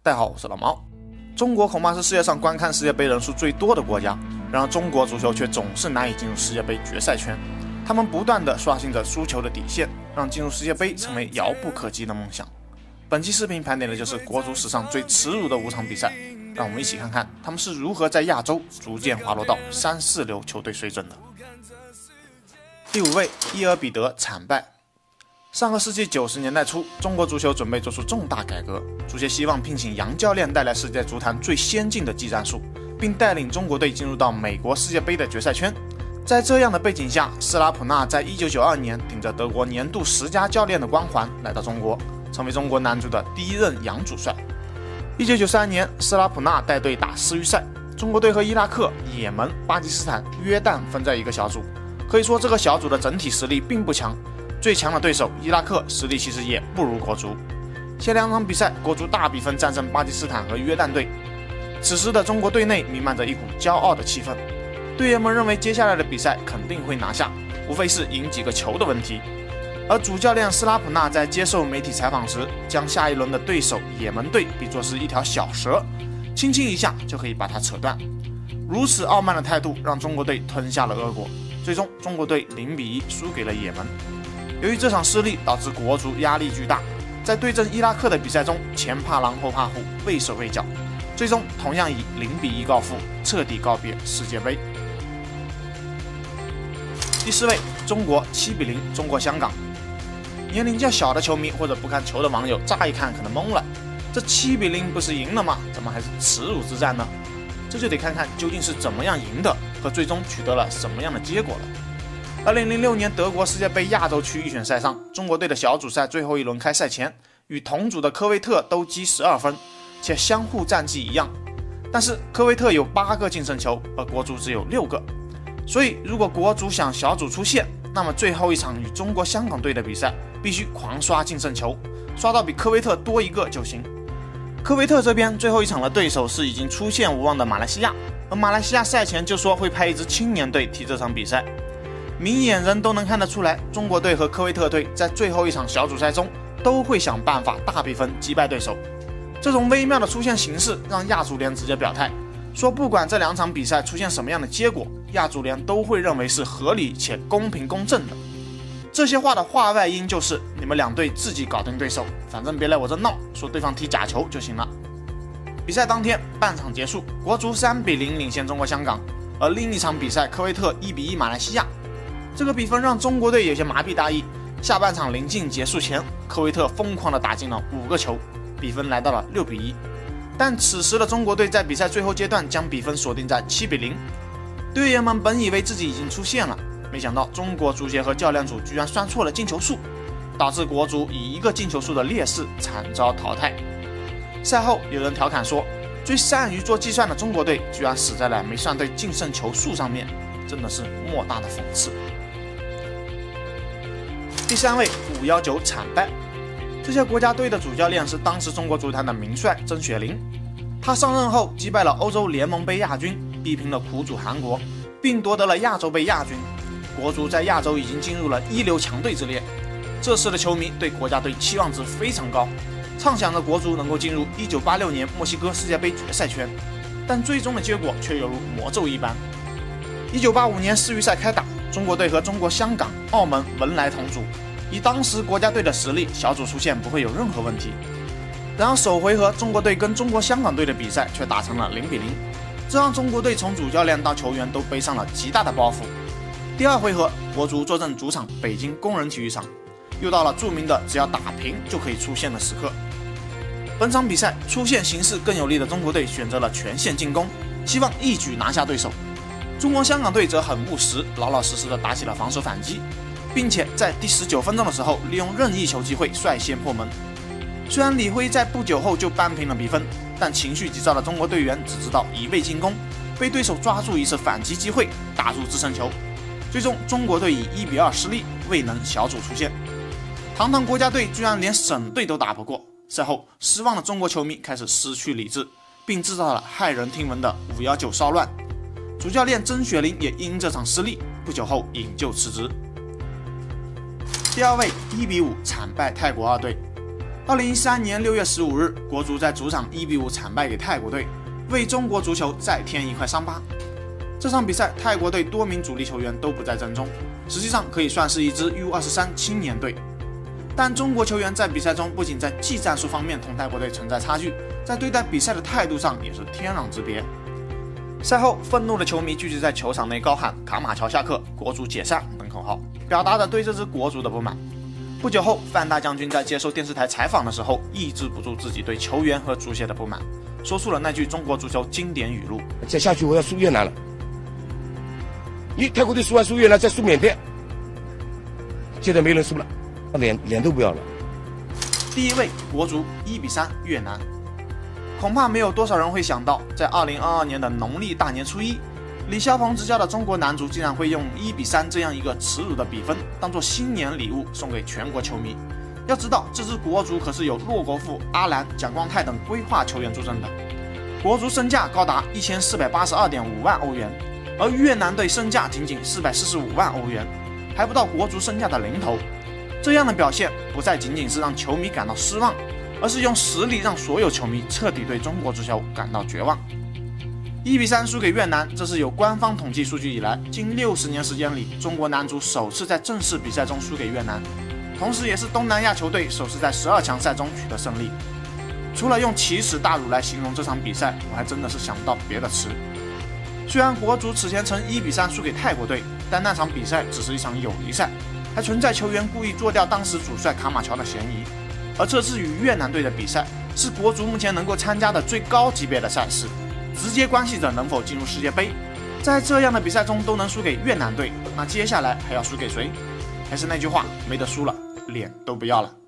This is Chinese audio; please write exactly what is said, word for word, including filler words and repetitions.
大家好，我是老毛。中国恐怕是世界上观看世界杯人数最多的国家，然而中国足球却总是难以进入世界杯决赛圈。他们不断地刷新着输球的底线，让进入世界杯成为遥不可及的梦想。本期视频盘点的就是国足史上最耻辱的五场比赛，让我们一起看看他们是如何在亚洲逐渐滑落到三四流球队水准的。第五位，伊尔比德惨败。上个世纪九十年代初，中国足球准备做出重大改革，足协希望聘请洋教练带来世界足坛最先进的技战术，并带领中国队进入到美国世界杯的决赛圈。在这样的背景下，斯拉普纳在一九九二年顶着德国年度十佳教练的光环来到中国，成为中国男足的第一任洋主帅。一九九三年，斯拉普纳带队打世预赛，中国队和伊拉克、也门、巴基斯坦、约旦分在一个小组，可以说这个小组的整体实力并不强。最强的对手伊拉克实力其实也不如国足。前两场比赛，国足大比分战胜巴基斯坦和约旦队。此时的中国队内弥漫着一股骄傲的气氛，队员们认为接下来的比赛肯定会拿下，无非是赢几个球的问题。而主教练斯拉普纳在接受媒体采访时，将下一轮的对手也门队比作是一条小蛇，轻轻一下就可以把它扯断。如此傲慢的态度让中国队吞下了恶果，最终中国队零比一输给了也门。由于这场失利导致国足压力巨大，在对阵伊拉克的比赛中前怕狼后怕虎，畏手畏脚，最终同样以零比一告负，彻底告别世界杯。第四位，中国七比零中国香港。年龄较小的球迷或者不看球的网友乍一看可能懵了，这七比零不是赢了吗？怎么还是耻辱之战呢？这就得看看究竟是怎么样赢的，和最终取得了什么样的结果了。二零零六年德国世界杯亚洲区预选赛上，中国队的小组赛最后一轮开赛前，与同组的科威特都积十二分，且相互战绩一样。但是科威特有八个净胜球，而国足只有六个。所以如果国足想小组出线，那么最后一场与中国香港队的比赛必须狂刷净胜球，刷到比科威特多一个就行。科威特这边最后一场的对手是已经出线无望的马来西亚，而马来西亚赛前就说会派一支青年队踢这场比赛。明眼人都能看得出来，中国队和科威特队在最后一场小组赛中都会想办法大比分击败对手。这种微妙的出现形式让亚足联直接表态，说不管这两场比赛出现什么样的结果，亚足联都会认为是合理且公平公正的。这些话的话外音就是你们两队自己搞定对手，反正别来我这闹，说对方踢假球就行了。比赛当天半场结束，国足三比零领先中国香港，而另一场比赛科威特一比一马来西亚。这个比分让中国队有些麻痹大意，下半场临近结束前，科威特疯狂地打进了五个球，比分来到了六比一。但此时的中国队在比赛最后阶段将比分锁定在七比零，队员们本以为自己已经出线了，没想到中国足协和教练组居然算错了进球数，导致国足以一个进球数的劣势惨遭淘汰。赛后有人调侃说，最善于做计算的中国队居然死在了没算对净胜球数上面，真的是莫大的讽刺。第三位，五一九惨败。这些国家队的主教练是当时中国足坛的名帅曾雪林，他上任后击败了欧洲联盟杯亚军，逼平了苦主韩国，并夺得了亚洲杯亚军。国足在亚洲已经进入了一流强队之列，这时的球迷对国家队期望值非常高，畅想着国足能够进入一九八六年墨西哥世界杯决赛圈，但最终的结果却犹如魔咒一般。一九八五年世预赛开打，中国队和中国香港、澳门、文莱同组，以当时国家队的实力，小组出线不会有任何问题。然而首回合中国队跟中国香港队的比赛却打成了零比零，这让中国队从主教练到球员都背上了极大的包袱。第二回合，国足坐镇主场北京工人体育场，又到了著名的只要打平就可以出线的时刻。本场比赛出线形势更有利的中国队选择了全线进攻，希望一举拿下对手。中国香港队则很务实，老老实实的打起了防守反击，并且在第十九分钟的时候利用任意球机会率先破门。虽然李辉在不久后就扳平了比分，但情绪急躁的中国队员只知道一味进攻，被对手抓住一次反击机会打入制胜球。最终中国队以一比二失利，未能小组出线。堂堂国家队居然连省队都打不过，赛后失望的中国球迷开始失去理智，并制造了骇人听闻的五一九骚乱。主教练曾雪林也因这场失利不久后引咎辞职。第二位，一比五惨败泰国二队。 二零一三年六月十五日，国足在主场一比五惨败给泰国队，为中国足球再添一块伤疤。这场比赛，泰国队多名主力球员都不在阵中，实际上可以算是一支 U 二十三 青年队。但中国球员在比赛中不仅在技战术方面同泰国队存在差距，在对待比赛的态度上也是天壤之别。赛后，愤怒的球迷聚集在球场内高喊“卡马乔下课，国足解散”等口号，表达着对这支国足的不满。不久后，范大将军在接受电视台采访的时候，抑制不住自己对球员和足协的不满，说出了那句中国足球经典语录：“ 再下去我要输越南了。你泰国队输完输越南，再输缅甸，现在没人输了，脸脸都不要了。” 第一位，国足一比三越南。恐怕没有多少人会想到，在二零二二年的农历大年初一，李霄鹏执教的中国男足竟然会用一比三这样一个耻辱的比分当做新年礼物送给全国球迷。要知道，这支国足可是有骆国富、阿兰、蒋光太等规划球员助阵的，国足身价高达一千四百八十二点五万欧元，而越南队身价仅仅四百四十五万欧元，还不到国足身价的零头。这样的表现不再仅仅是让球迷感到失望，而是用实力让所有球迷彻底对中国足球感到绝望。一比三输给越南，这是有官方统计数据以来近六十年时间里，中国男足首次在正式比赛中输给越南，同时也是东南亚球队首次在十二强赛中取得胜利。除了用奇耻大辱来形容这场比赛，我还真的是想不到别的词。虽然国足此前曾一比三输给泰国队，但那场比赛只是一场友谊赛，还存在球员故意做掉当时主帅卡马乔的嫌疑。而这次与越南队的比赛，是国足目前能够参加的最高级别的赛事，直接关系着能否进入世界杯。在这样的比赛中都能输给越南队，那接下来还要输给谁？还是那句话，没得输了，脸都不要了。